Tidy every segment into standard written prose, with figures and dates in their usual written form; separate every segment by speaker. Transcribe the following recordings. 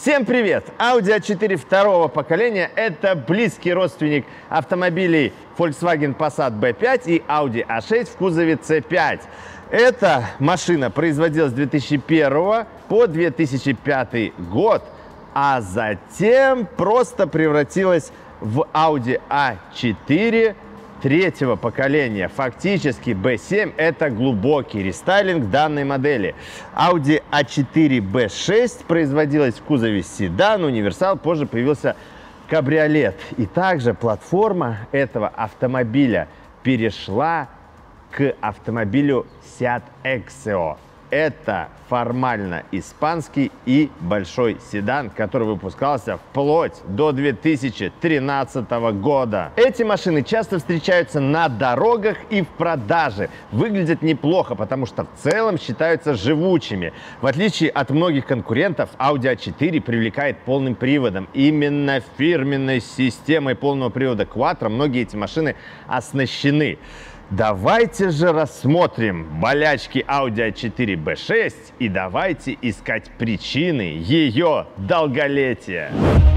Speaker 1: Всем привет! Audi A4 второго поколения – это близкий родственник автомобилей Volkswagen Passat B5 и Audi A6 в кузове C5. Эта машина производилась с 2001 по 2005 год, а затем просто превратилась в Audi A4 третьего поколения. Фактически B7 – это глубокий рестайлинг данной модели. Audi A4 B6 производилась в кузове седан, универсал, позже появился кабриолет. И также платформа этого автомобиля перешла к автомобилю Seat Exeo. Это формально испанский и большой седан, который выпускался вплоть до 2013 года. Эти машины часто встречаются на дорогах и в продаже. Выглядят неплохо, потому что в целом считаются живучими. В отличие от многих конкурентов, Audi A4 привлекает полным приводом. Именно фирменной системой полного привода Quattro многие эти машины оснащены. Давайте же рассмотрим болячки Audi A4 B6 и давайте искать причины ее долголетия.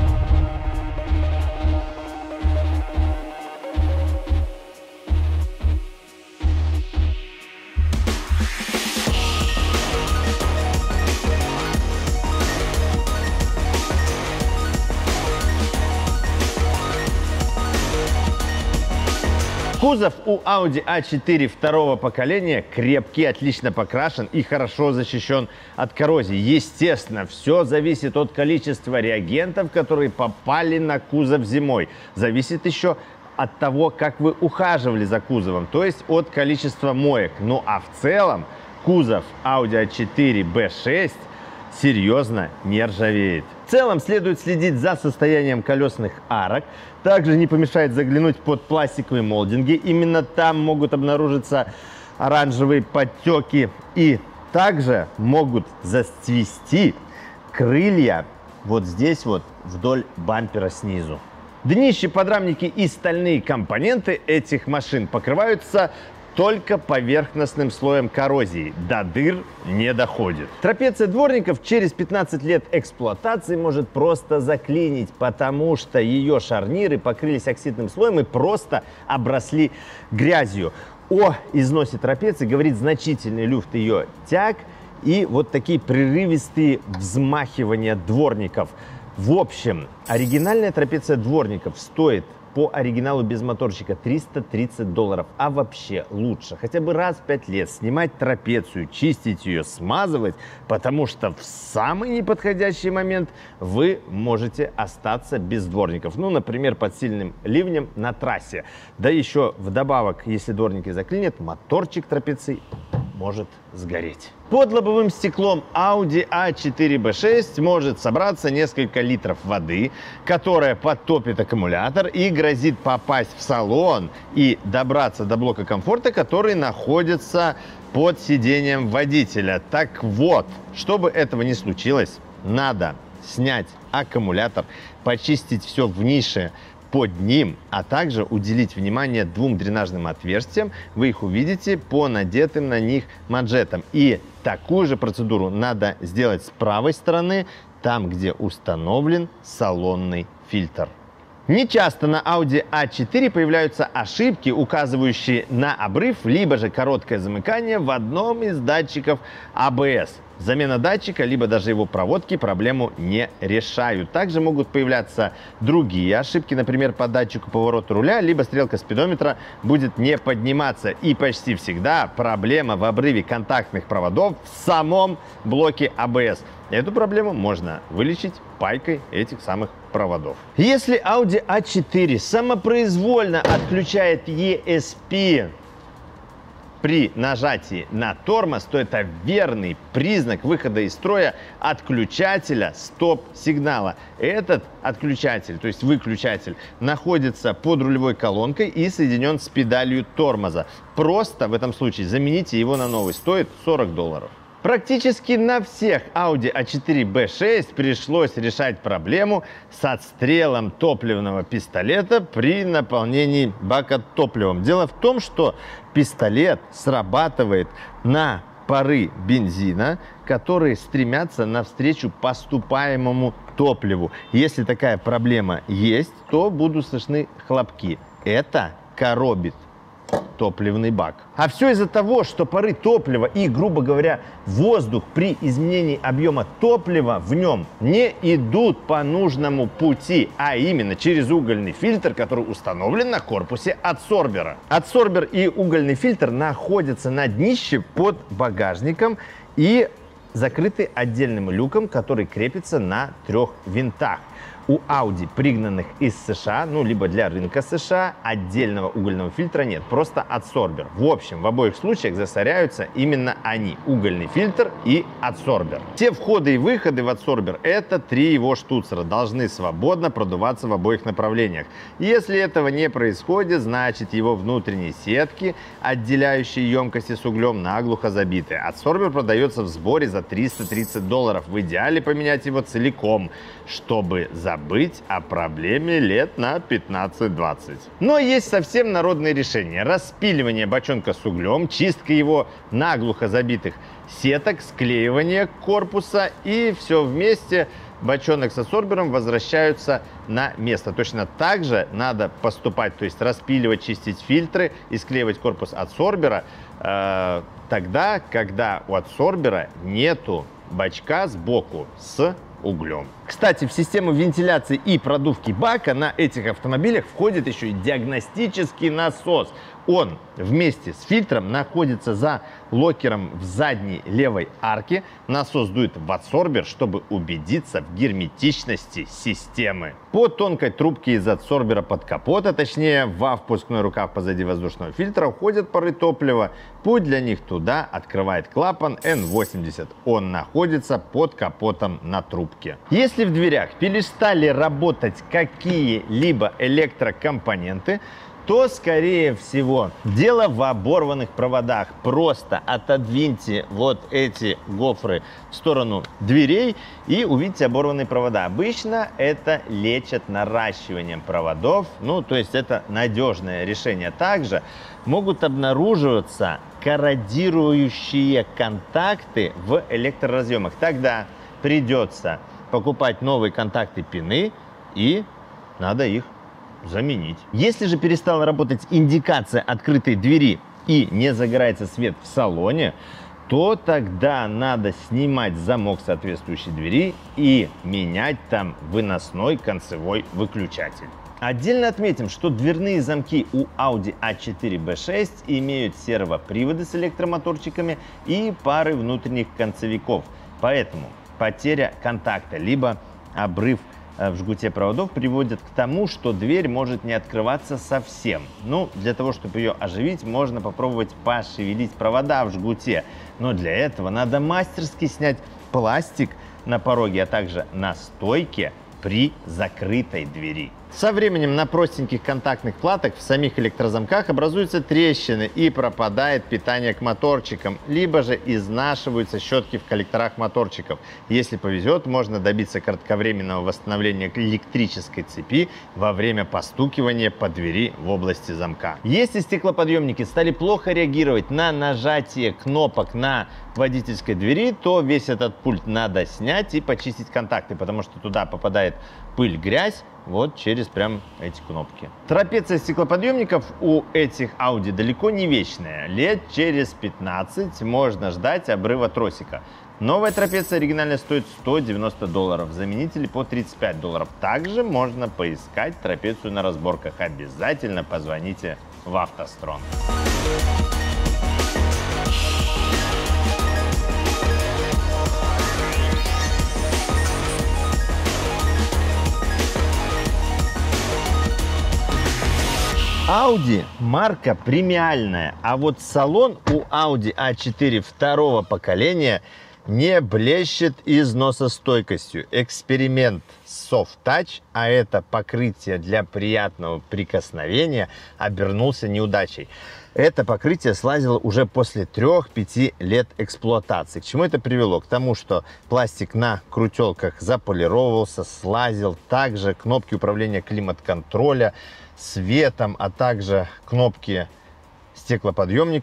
Speaker 1: Кузов у Audi A4 второго поколения крепкий, отлично покрашен и хорошо защищен от коррозии. Естественно, все зависит от количества реагентов, которые попали на кузов зимой. Зависит еще от того, как вы ухаживали за кузовом, то есть от количества моек. Ну а в целом кузов Audi A4 B6 серьезно не ржавеет. В целом следует следить за состоянием колесных арок. Также не помешает заглянуть под пластиковые молдинги. Именно там могут обнаружиться оранжевые подтеки. И также могут зацвести крылья вот здесь вот вдоль бампера снизу. Днище, подрамники и стальные компоненты этих машин покрываются только поверхностным слоем коррозии, до дыр не доходит. Трапеция дворников через 15 лет эксплуатации может просто заклинить, потому что ее шарниры покрылись оксидным слоем и просто обросли грязью. О износе трапеции говорит значительный люфт ее тяг и вот такие прерывистые взмахивания дворников. В общем, оригинальная трапеция дворников стоит по оригиналу без моторчика $330, а вообще лучше хотя бы раз в 5 лет снимать трапецию, чистить ее, смазывать, потому что в самый неподходящий момент вы можете остаться без дворников. Ну, например, под сильным ливнем на трассе. Да еще вдобавок, если дворники заклинят, моторчик трапеции может сгореть. Под лобовым стеклом Audi A4 B6 может собраться несколько литров воды, которая подтопит аккумулятор и грозит попасть в салон и добраться до блока комфорта, который находится под сиденьем водителя. Так вот, чтобы этого не случилось, надо снять аккумулятор, почистить все в нише под ним, а также уделить внимание двум дренажным отверстиям. Вы их увидите по надетым на них манжетам. И такую же процедуру надо сделать с правой стороны, там, где установлен салонный фильтр. Нечасто на Audi A4 появляются ошибки, указывающие на обрыв, либо же короткое замыкание в одном из датчиков ABS. Замена датчика, либо даже его проводки проблему не решают. Также могут появляться другие ошибки, например, по датчику поворота руля, либо стрелка спидометра будет не подниматься. И почти всегда проблема в обрыве контактных проводов в самом блоке ABS. Эту проблему можно вылечить пайкой этих самых проводов. Если Audi A4 самопроизвольно отключает ESP при нажатии на тормоз, то это верный признак выхода из строя отключателя стоп-сигнала. Этот отключатель, то есть выключатель, находится под рулевой колонкой и соединен с педалью тормоза. Просто в этом случае замените его на новый, стоит $40. Практически на всех Audi A4 B6 пришлось решать проблему с отстрелом топливного пистолета при наполнении бака топливом. Дело в том, что пистолет срабатывает на пары бензина, которые стремятся навстречу поступаемому топливу. Если такая проблема есть, то будут слышны хлопки. Это коробит топливный бак. А все из-за того, что пары топлива и, грубо говоря, воздух при изменении объема топлива в нем не идут по нужному пути, а именно через угольный фильтр, который установлен на корпусе адсорбера. Адсорбер и угольный фильтр находятся на днище под багажником и закрыты отдельным люком, который крепится на 3 винтах. У Audi, пригнанных из США, ну, либо для рынка США, отдельного угольного фильтра нет, просто адсорбер. В общем, в обоих случаях засоряются именно они, угольный фильтр и адсорбер. Все входы и выходы в адсорбер, это 3 его штуцера, должны свободно продуваться в обоих направлениях. Если этого не происходит, значит его внутренние сетки, отделяющие емкости с углем, наглухо забиты. Адсорбер продается в сборе за $330. В идеале поменять его целиком, чтобы забыть о проблеме лет на 15-20. Но есть совсем народные решения. Распиливание бочонка с углем, чистка его наглухо забитых сеток, склеивание корпуса, и все вместе бочонок с адсорбером возвращаются на место. Точно так же надо поступать, то есть распиливать, чистить фильтры и склеивать корпус адсорбера тогда, когда у адсорбера нету бачка сбоку с углем. Кстати, в систему вентиляции и продувки бака на этих автомобилях входит еще и диагностический насос. Он вместе с фильтром находится за локером в задней левой арке. Насос дует в адсорбер, чтобы убедиться в герметичности системы. По тонкой трубке из адсорбера под капота, точнее во впускной рукав позади воздушного фильтра, уходят пары топлива. Путь для них туда открывает клапан N80. Он находится под капотом на трубке. Если в дверях перестали работать какие-либо электрокомпоненты, то, скорее всего, дело в оборванных проводах. Просто отодвиньте вот эти гофры в сторону дверей и увидите оборванные провода. Обычно это лечат наращиванием проводов, ну, то есть это надежное решение. Также могут обнаруживаться корродирующие контакты в электроразъемах. Тогда придется покупать новые контакты пины, и надо их заменить. Если же перестала работать индикация открытой двери и не загорается свет в салоне, то тогда надо снимать замок соответствующей двери и менять там выносной концевой выключатель. Отдельно отметим, что дверные замки у Audi A4 B6 имеют сервоприводы с электромоторчиками и пары внутренних концевиков. Поэтому потеря контакта либо обрыв в жгуте проводов приводит к тому, что дверь может не открываться совсем. Ну, для того, чтобы ее оживить, можно попробовать пошевелить провода в жгуте. Но для этого надо мастерски снять пластик на пороге, а также на стойке при закрытой двери. Со временем на простеньких контактных платах в самих электрозамках образуются трещины и пропадает питание к моторчикам, либо же изнашиваются щетки в коллекторах моторчиков. Если повезет, можно добиться кратковременного восстановления электрической цепи во время постукивания по двери в области замка. Если стеклоподъемники стали плохо реагировать на нажатие кнопок на водительской двери, то весь этот пульт надо снять и почистить контакты, потому что туда попадает пыль, грязь, вот через прям эти кнопки. Трапеция стеклоподъемников у этих Audi далеко не вечная. Лет через 15 можно ждать обрыва тросика. Новая трапеция оригинальная стоит $190, заменители по $35. Также можно поискать трапецию на разборках. Обязательно позвоните в АвтоСтрон. Audi марка премиальная, а вот салон у Audi A4 второго поколения не блещет износостойкостью. Эксперимент Soft Touch, а это покрытие для приятного прикосновения, обернулся неудачей. Это покрытие слазило уже после 3-5 лет эксплуатации. К чему это привело? К тому, что пластик на крутелках заполировался, слазил. Также кнопки управления климат-контроля, светом, а также кнопки стеклоподъемников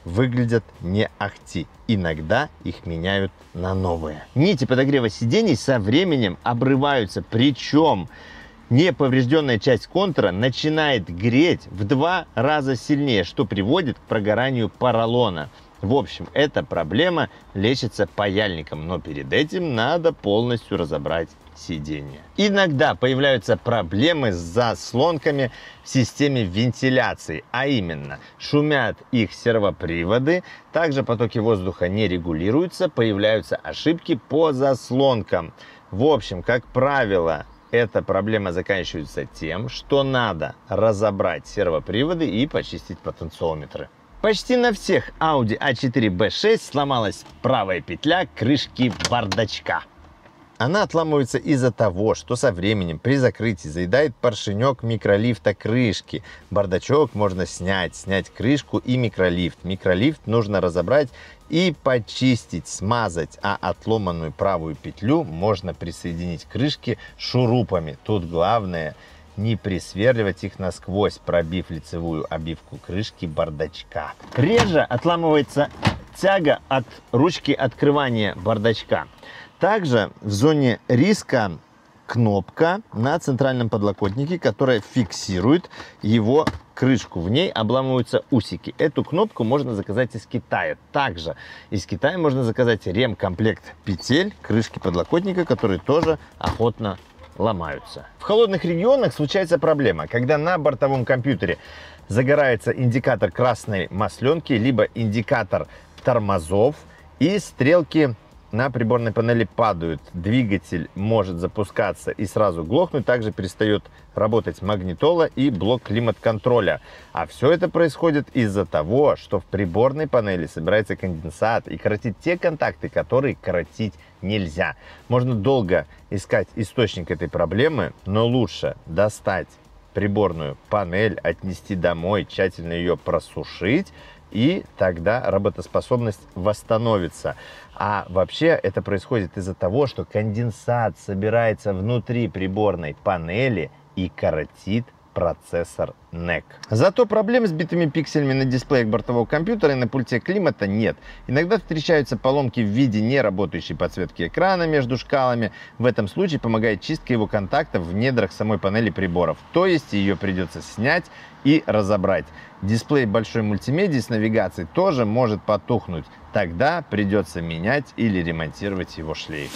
Speaker 1: выглядят не ахти. Иногда их меняют на новые. Нити подогрева сидений со временем обрываются, причем неповрежденная часть контура начинает греть в 2 раза сильнее, что приводит к прогоранию поролона. В общем, эта проблема лечится паяльником, но перед этим надо полностью разобрать сиденье. Иногда появляются проблемы с заслонками в системе вентиляции, а именно шумят их сервоприводы, также потоки воздуха не регулируются, появляются ошибки по заслонкам. В общем, как правило, эта проблема заканчивается тем, что надо разобрать сервоприводы и почистить потенциометры. Почти на всех Audi A4 B6 сломалась правая петля крышки бардачка. Она отламывается из-за того, что со временем при закрытии заедает поршенек микролифта крышки. Бардачок можно снять крышку и микролифт. Микролифт нужно разобрать и почистить, смазать, а отломанную правую петлю можно присоединить к крышке шурупами. Тут главное не присверливать их насквозь, пробив лицевую обивку крышки бардачка. Реже отламывается тяга от ручки открывания бардачка. Также в зоне риска кнопка на центральном подлокотнике, которая фиксирует его крышку. В ней обламываются усики. Эту кнопку можно заказать из Китая. Также из Китая можно заказать ремкомплект петель крышки подлокотника, которые тоже охотно ломаются. В холодных регионах случается проблема, когда на бортовом компьютере загорается индикатор красной масленки, либо индикатор тормозов, и стрелки на приборной панели падают. Двигатель может запускаться и сразу глохнуть. Также перестает работать магнитола и блок климат-контроля. А все это происходит из-за того, что в приборной панели собирается конденсат и коротит те контакты, которые коротить нельзя. Можно долго искать источник этой проблемы, но лучше достать приборную панель, отнести домой, тщательно ее просушить, и тогда работоспособность восстановится. А вообще это происходит из-за того, что конденсат собирается внутри приборной панели и коротит процессор NEC. Зато проблем с битыми пикселями на дисплеях бортового компьютера и на пульте климата нет. Иногда встречаются поломки в виде неработающей подсветки экрана между шкалами. В этом случае помогает чистка его контактов в недрах самой панели приборов. То есть ее придется снять и разобрать. Дисплей большой мультимедии с навигацией тоже может потухнуть. Тогда придется менять или ремонтировать его шлейф.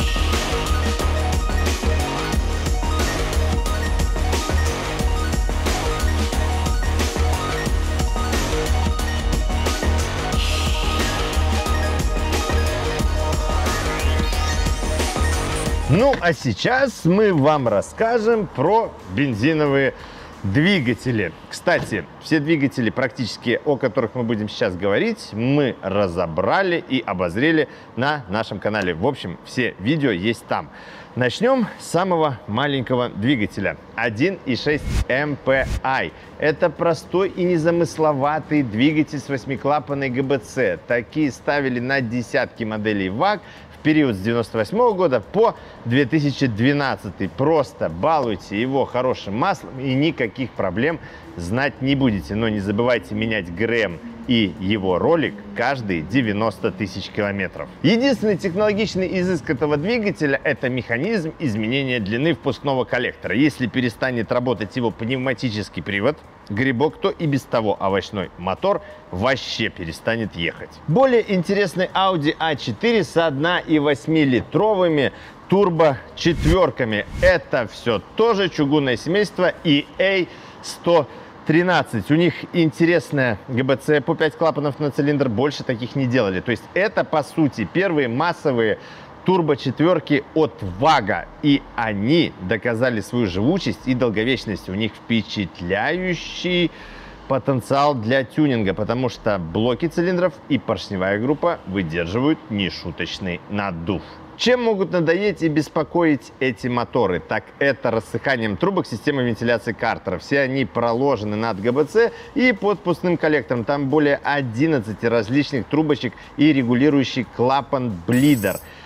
Speaker 1: Ну, а сейчас мы вам расскажем про бензиновые двигатели. Кстати, все двигатели, практически о которых мы будем сейчас говорить, мы разобрали и обозрели на нашем канале. В общем, все видео есть там. Начнем с самого маленького двигателя. 1.6 MPI. Это простой и незамысловатый двигатель с 8-клапанной ГБЦ. Такие ставили на десятки моделей ВАГ в период с 98 года по 2012. Просто балуйте его хорошим маслом и никаких проблем знать не будете. Но не забывайте менять ГРМ и его ролик каждые 90 тысяч километров. Единственный технологичный изыск этого двигателя – это механизм изменения длины впускного коллектора. Если перестанет работать его пневматический привод, грибок, то и без того овощной мотор вообще перестанет ехать. Более интересный Audi A4 с 1,8-литровыми турбо-четверками. Это все тоже чугунное семейство EA113. У них интересная ГБЦ по 5 клапанов на цилиндр, больше таких не делали. То есть это, по сути, первые массовые турбо-четверки от ВАГа. И они доказали свою живучесть и долговечность. У них впечатляющий потенциал для тюнинга, потому что блоки цилиндров и поршневая группа выдерживают нешуточный наддув. Чем могут надоесть и беспокоить эти моторы? Так это рассыханием трубок системы вентиляции картера. Все они проложены над ГБЦ и под впускным коллектором. Там более 11 различных трубочек и регулирующий клапан блидер.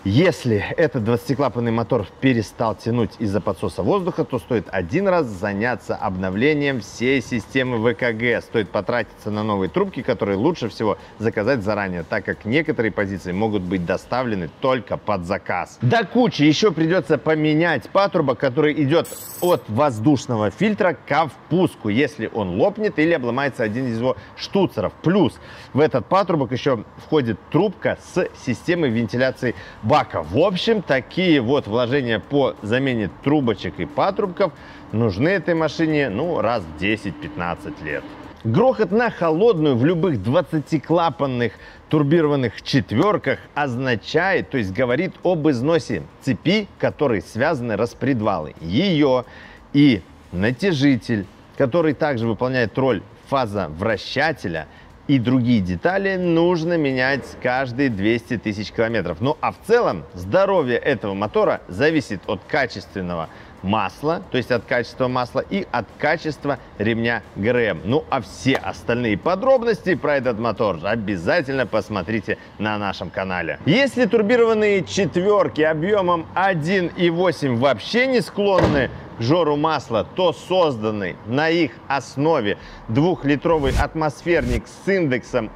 Speaker 1: Если этот 20-клапанный мотор перестал тянуть из-за подсоса воздуха, то стоит один раз заняться обновлением всей системы ВКГ. Стоит потратиться на новые трубки, которые лучше всего заказать заранее, так как некоторые позиции могут быть доставлены только под заказ. До кучи еще придется поменять патрубок, который идет от воздушного фильтра ко впуску, если он лопнет или обломается один из его штуцеров. Плюс в этот патрубок еще входит трубка с системой вентиляции бака. В общем, такие вот вложения по замене трубочек и патрубков нужны этой машине, ну, раз в 10-15 лет. Грохот на холодную в любых 20-клапанных турбированных четверках означает, то есть говорит об износе цепи, которой связаны распредвалы. Ее и натяжитель, который также выполняет роль фазовращателя, и другие детали нужно менять каждые 200 тысяч километров. Ну а в целом здоровье этого мотора зависит от качественного масла, то есть от качества масла и от качества ремня ГРМ. Ну а все остальные подробности про этот мотор обязательно посмотрите на нашем канале. Если турбированные четверки объемом 1,8 вообще не склонны к жору масла, то созданный на их основе 2-литровый атмосферник с индексом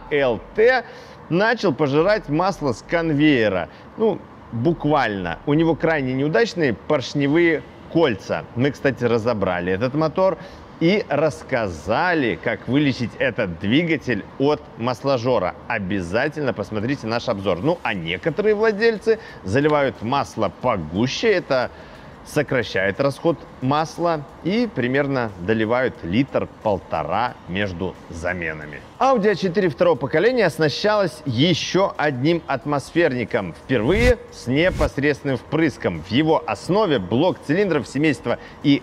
Speaker 1: АЛТ начал пожирать масло с конвейера. Ну, буквально. У него крайне неудачные поршневые кольца. Мы, кстати, разобрали этот мотор и рассказали, как вылечить этот двигатель от масложора. Обязательно посмотрите наш обзор. Ну, а некоторые владельцы заливают масло погуще. Это сокращает расход масла и примерно доливают литр-полтора между заменами. Audi A4 второго поколения оснащалась еще одним атмосферником, впервые с непосредственным впрыском. В его основе блок цилиндров семейства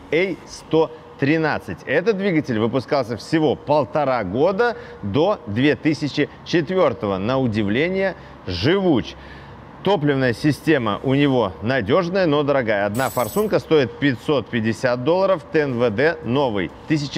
Speaker 1: EA113. Этот двигатель выпускался всего 1,5 года до 2004. На удивление живуч. Топливная система у него надежная, но дорогая. Одна форсунка стоит $550, ТНВД новый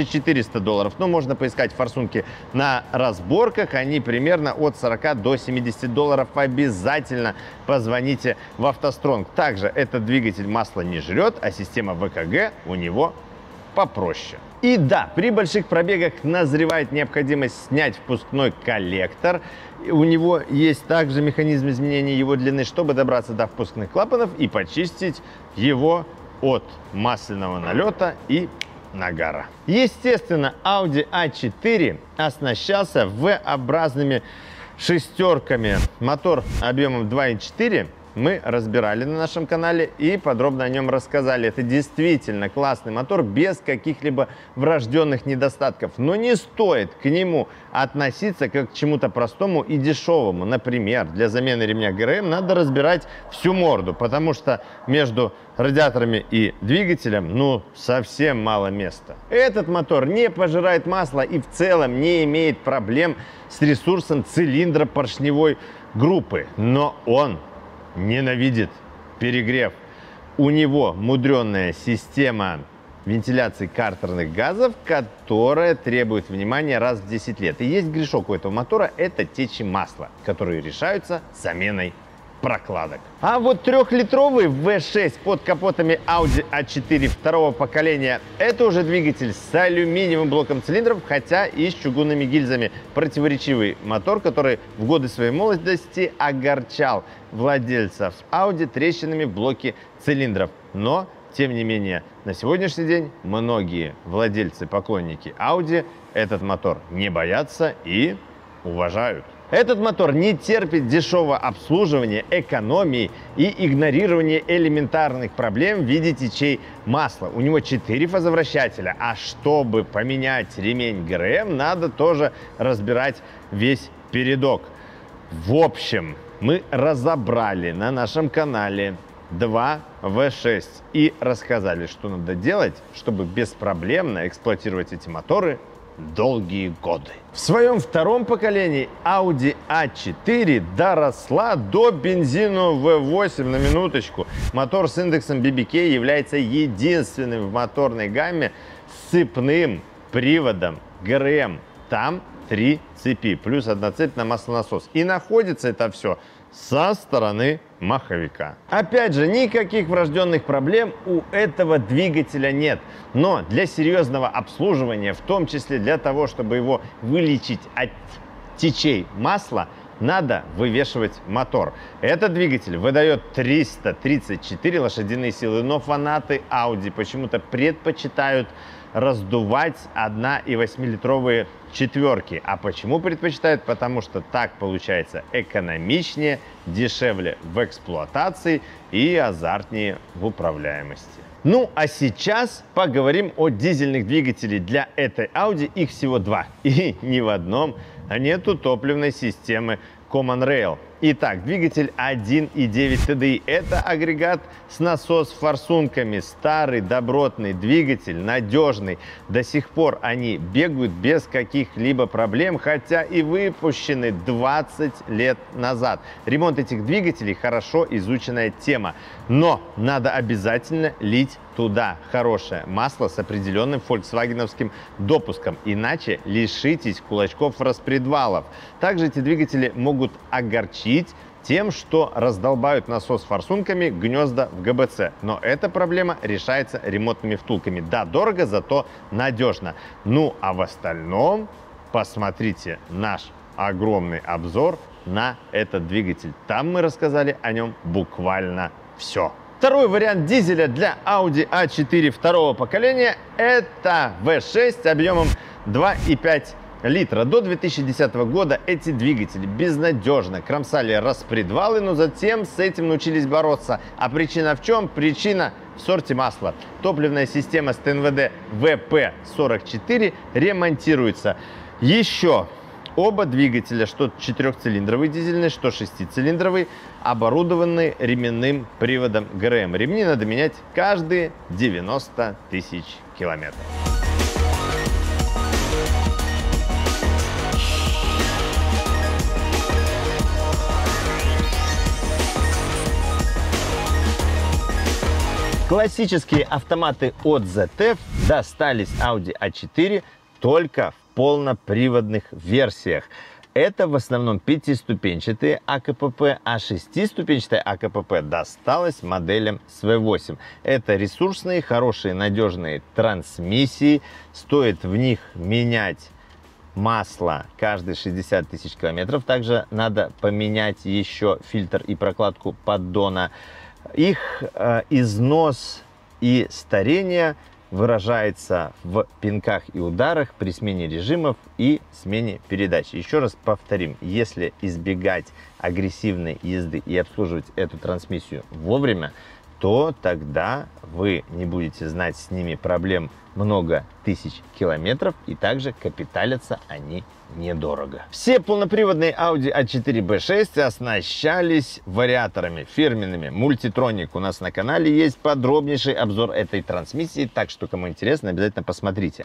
Speaker 1: $1400. Но можно поискать форсунки на разборках, они примерно от 40 до $70. Обязательно позвоните в автостронг. Также этот двигатель масло не жрет, а система ВКГ у него попроще. И да, при больших пробегах назревает необходимость снять впускной коллектор. У него есть также механизм изменения его длины, чтобы добраться до впускных клапанов и почистить его от масляного налета и нагара. Естественно, Audi A4 оснащался V-образными шестерками. Мотор объемом 2,4 мы разбирали на нашем канале и подробно о нем рассказали. Это действительно классный мотор без каких-либо врожденных недостатков. Но не стоит к нему относиться как к чему-то простому и дешевому. Например, для замены ремня ГРМ надо разбирать всю морду, потому что между радиаторами и двигателем, ну, совсем мало места. Этот мотор не пожирает масло и в целом не имеет проблем с ресурсом цилиндра поршневой группы. Но он ненавидит перегрев. У него мудренная система вентиляции картерных газов, которая требует внимания раз в 10 лет. И есть грешок у этого мотора – это течи масла, которые решаются заменой прокладок. А вот 3-литровый V6 под капотами Audi A4 второго поколения – это уже двигатель с алюминиевым блоком цилиндров, хотя и с чугунными гильзами. Противоречивый мотор, который в годы своей молодости огорчал владельцев Audi трещинами в блоке цилиндров. Но, тем не менее, на сегодняшний день многие владельцы, поклонники Audi этот мотор не боятся и уважают. Этот мотор не терпит дешевого обслуживания, экономии и игнорирования элементарных проблем в виде течей масла. У него 4 фазовращателя, а чтобы поменять ремень ГРМ, надо тоже разбирать весь передок. В общем, мы разобрали на нашем канале 2 V6 и рассказали, что надо делать, чтобы беспроблемно эксплуатировать эти моторы долгие годы. В своем втором поколении Audi A4 доросла до бензину V8 на минуточку. Мотор с индексом BBK является единственным в моторной гамме с цепным приводом ГРМ. Там 3 цепи, плюс одна цепь на маслонасос. И находится это все со стороны маховика. Опять же, никаких врожденных проблем у этого двигателя нет. Но для серьезного обслуживания, в том числе для того, чтобы его вылечить от течей масла, надо вывешивать мотор. Этот двигатель выдает 334 лошадиные силы, но фанаты Audi почему-то предпочитают раздувать 1,8-литровые четверки. А почему предпочитают? Потому что так получается экономичнее, дешевле в эксплуатации и азартнее в управляемости. Ну, а сейчас поговорим о дизельных двигателях для этой Audi. Их всего два. И ни в одном нету топливной системы Common Rail. Итак, двигатель 1.9 TDI – это агрегат с насос-форсунками. Старый добротный двигатель, надежный. До сих пор они бегают без каких-либо проблем, хотя и выпущены 20 лет назад. Ремонт этих двигателей – хорошо изученная тема. Но надо обязательно лить туда хорошее масло с определенным фольксвагеновским допуском, иначе лишитесь кулачков распредвалов. Также эти двигатели могут огорчить тем, что раздолбают насос форсунками гнезда в ГБЦ. Но эта проблема решается ремонтными втулками. Да, дорого, зато надежно. Ну, а в остальном посмотрите наш огромный обзор на этот двигатель. Там мы рассказали о нем буквально все. Второй вариант дизеля для Audi A4 второго поколения – это V6 объемом 2,5 литра. До 2010 года эти двигатели безнадежно кромсали распредвалы, но затем с этим научились бороться. А причина в чем? Причина в сорте масла. Топливная система с ТНВД ВП-44 ремонтируется. Еще оба двигателя, что 4-цилиндровый дизельный, что 6-цилиндровый, оборудованы ременным приводом ГРМ. Ремни надо менять каждые 90 тысяч километров. Классические автоматы от ZF достались Audi A4 только в полноприводных версиях. Это в основном 5-ступенчатые АКПП, а 6-ступенчатая АКПП досталась моделям с V8. Это ресурсные, хорошие, надежные трансмиссии. Стоит в них менять масло каждые 60 тысяч километров. Также надо поменять еще фильтр и прокладку поддона. Их износ и старение выражается в пинках и ударах при смене режимов и смене передач. Еще раз повторим, если избегать агрессивной езды и обслуживать эту трансмиссию вовремя, то тогда вы не будете знать с ними проблем много тысяч километров, и также капиталятся они недорого. Все полноприводные Audi A4 B6 оснащались вариаторами фирменными Multitronic. У нас на канале есть подробнейший обзор этой трансмиссии, так что, кому интересно, обязательно посмотрите.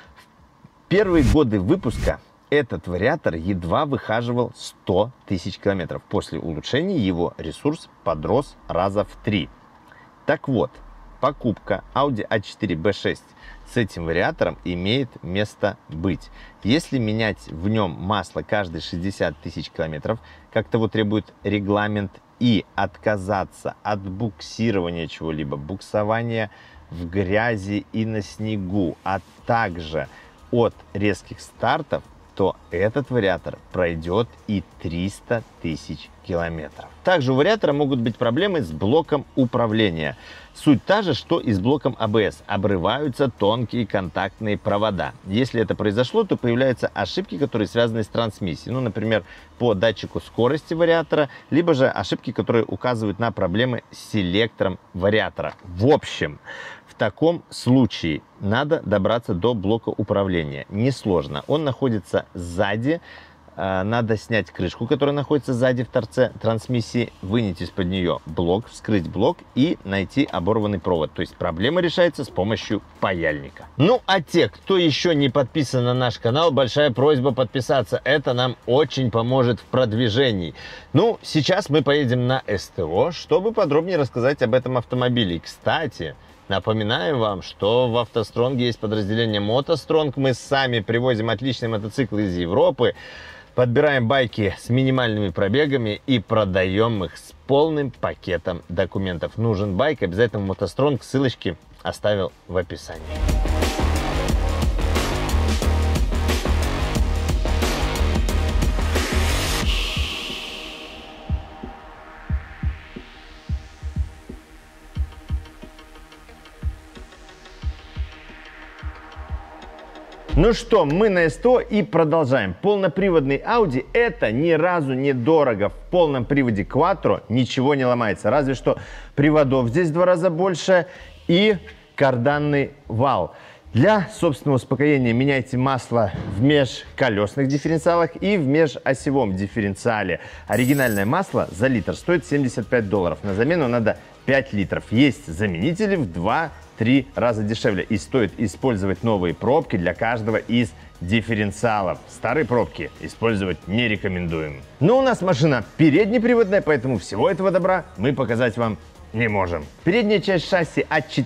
Speaker 1: В первые годы выпуска этот вариатор едва выхаживал 100 тысяч километров. После улучшений его ресурс подрос раза в 3. Так вот, покупка Audi A4 B6 с этим вариатором имеет место быть. Если менять в нем масло каждые 60 тысяч километров, как того требует регламент, и отказаться от буксирования чего-либо, буксования в грязи и на снегу, а также от резких стартов, то этот вариатор пройдет и 300 тысяч километров. Также у вариатора могут быть проблемы с блоком управления. Суть та же, что и с блоком АБС. Обрываются тонкие контактные провода. Если это произошло, то появляются ошибки, которые связаны с трансмиссией. Ну, например, по датчику скорости вариатора, либо же ошибки, которые указывают на проблемы с селектором вариатора. В общем, в таком случае надо добраться до блока управления. Несложно. Он находится сзади. Надо снять крышку, которая находится сзади в торце трансмиссии, вынять из-под нее блок, вскрыть блок и найти оборванный провод. То есть проблема решается с помощью паяльника. Ну, а те, кто еще не подписан на наш канал, большая просьба подписаться. Это нам очень поможет в продвижении. Ну, сейчас мы поедем на СТО, чтобы подробнее рассказать об этом автомобиле. И, кстати, Напоминаю вам, что в «АвтоСтронге» есть подразделение «МотоСтронг». Мы сами привозим отличные мотоциклы из Европы, подбираем байки с минимальными пробегами и продаем их с полным пакетом документов. Нужен байк, обязательно в «МотоСтронг». Ссылочки оставил в описании. Ну что, мы на СТО и продолжаем. Полноприводный Audi — это ни разу не дорого. В полном приводе Quattro ничего не ломается. Разве что приводов здесь в 2 раза больше и карданный вал. Для собственного успокоения меняйте масло в межколесных дифференциалах и в межосевом дифференциале. Оригинальное масло за литр стоит $75. На замену надо 5 литров. Есть заменители в 2-3 раза дешевле. И стоит использовать новые пробки для каждого из дифференциалов. Старые пробки использовать не рекомендуем. Но у нас машина переднеприводная, поэтому всего этого добра мы показать вам не можем. Передняя часть шасси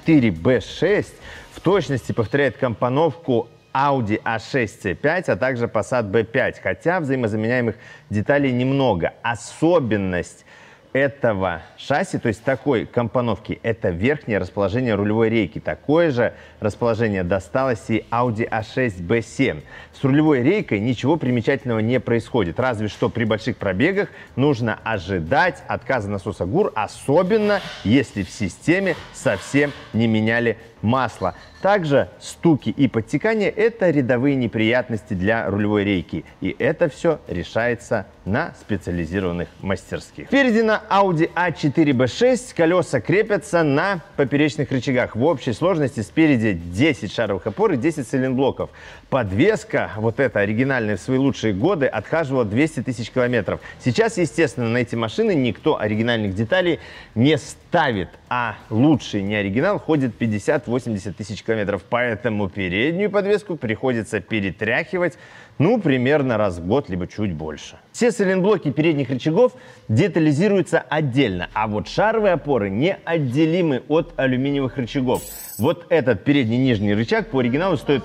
Speaker 1: А4-Б6 в точности повторяет компоновку Audi A6 C5, а также Passat B5, хотя взаимозаменяемых деталей немного. Особенность этого шасси, то есть такой компоновки, это верхнее расположение рулевой рейки. Такое же расположение досталось и Audi A6 B7. С рулевой рейкой ничего примечательного не происходит, разве что при больших пробегах нужно ожидать отказа насоса ГУР, особенно если в системе совсем не меняли масло. Также стуки и подтекания – это рядовые неприятности для рулевой рейки. И это все решается на специализированных мастерских. Впереди на Audi A4-B6 колеса крепятся на поперечных рычагах. В общей сложности спереди 10 шаровых опор и 10 сайлентблоков. Подвеска, вот эта оригинальная в свои лучшие годы, отхаживала 200 тысяч километров. Сейчас, естественно, на эти машины никто оригинальных деталей не ставит, а лучший не оригинал ходит 50-80 тысяч километров. Поэтому переднюю подвеску приходится перетряхивать, ну, примерно раз в год, либо чуть больше. Все сайлентблоки передних рычагов детализируются отдельно, а вот шаровые опоры неотделимы от алюминиевых рычагов. Вот этот передний нижний рычаг по оригиналу стоит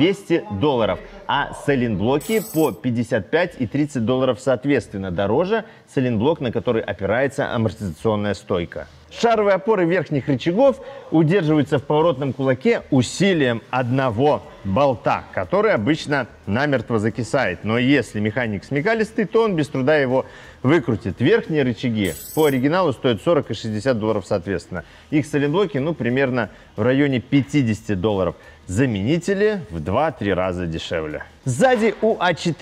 Speaker 1: $200, а сайлентблоки по $55 и $30 соответственно. Дороже сайлентблок, на который опирается амортизационная стойка. Шаровые опоры верхних рычагов удерживаются в поворотном кулаке усилием одного болта, который обычно намертво закисает. Но если механик смекалистый, то он без труда его выкрутит. Верхние рычаги по оригиналу стоят $40 и $60 соответственно. Их сайлентблоки, ну, примерно в районе $50. Заменители в 2-3 раза дешевле. Сзади у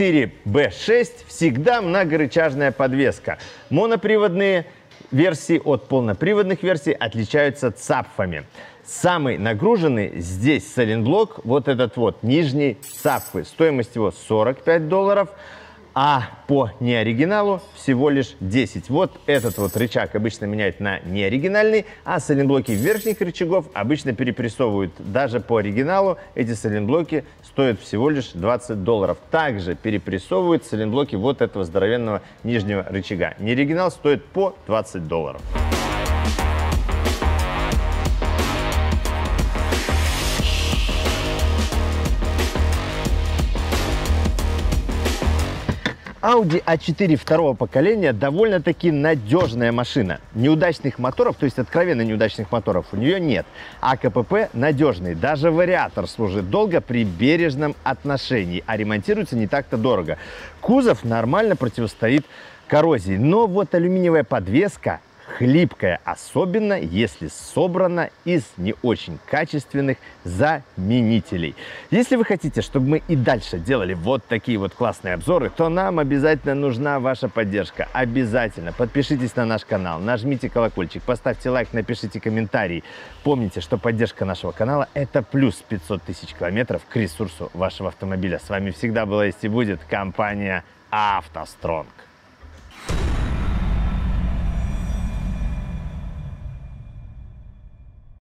Speaker 1: А4-Б6 всегда многорычажная подвеска. Моноприводные версии от полноприводных версий отличаются цапфами. Самый нагруженный здесь сайлентблок, вот этот вот, нижний цапфы. Стоимость его $45, а по неоригиналу всего лишь 10. Вот этот вот рычаг обычно меняют на неоригинальный, а сайлентблоки верхних рычагов обычно перепрессовывают. Даже по оригиналу эти сайлентблоки стоят всего лишь $20. Также перепрессовывают сайлентблоки вот этого здоровенного нижнего рычага. Неоригинал стоит по $20. Audi A4 второго поколения довольно-таки надежная машина. Неудачных моторов, то есть откровенно неудачных моторов, у нее нет. А КПП надежный. Даже вариатор служит долго при бережном отношении, а ремонтируется не так-то дорого. Кузов нормально противостоит коррозии. Но вот алюминиевая подвеска хлипкая, особенно если собрана из не очень качественных заменителей. Если вы хотите, чтобы мы и дальше делали вот такие вот классные обзоры, то нам обязательно нужна ваша поддержка. Обязательно подпишитесь на наш канал, нажмите колокольчик, поставьте лайк, напишите комментарий. Помните, что поддержка нашего канала – это плюс 500 тысяч километров к ресурсу вашего автомобиля. С вами всегда была, есть и будет компания «АвтоСтронг».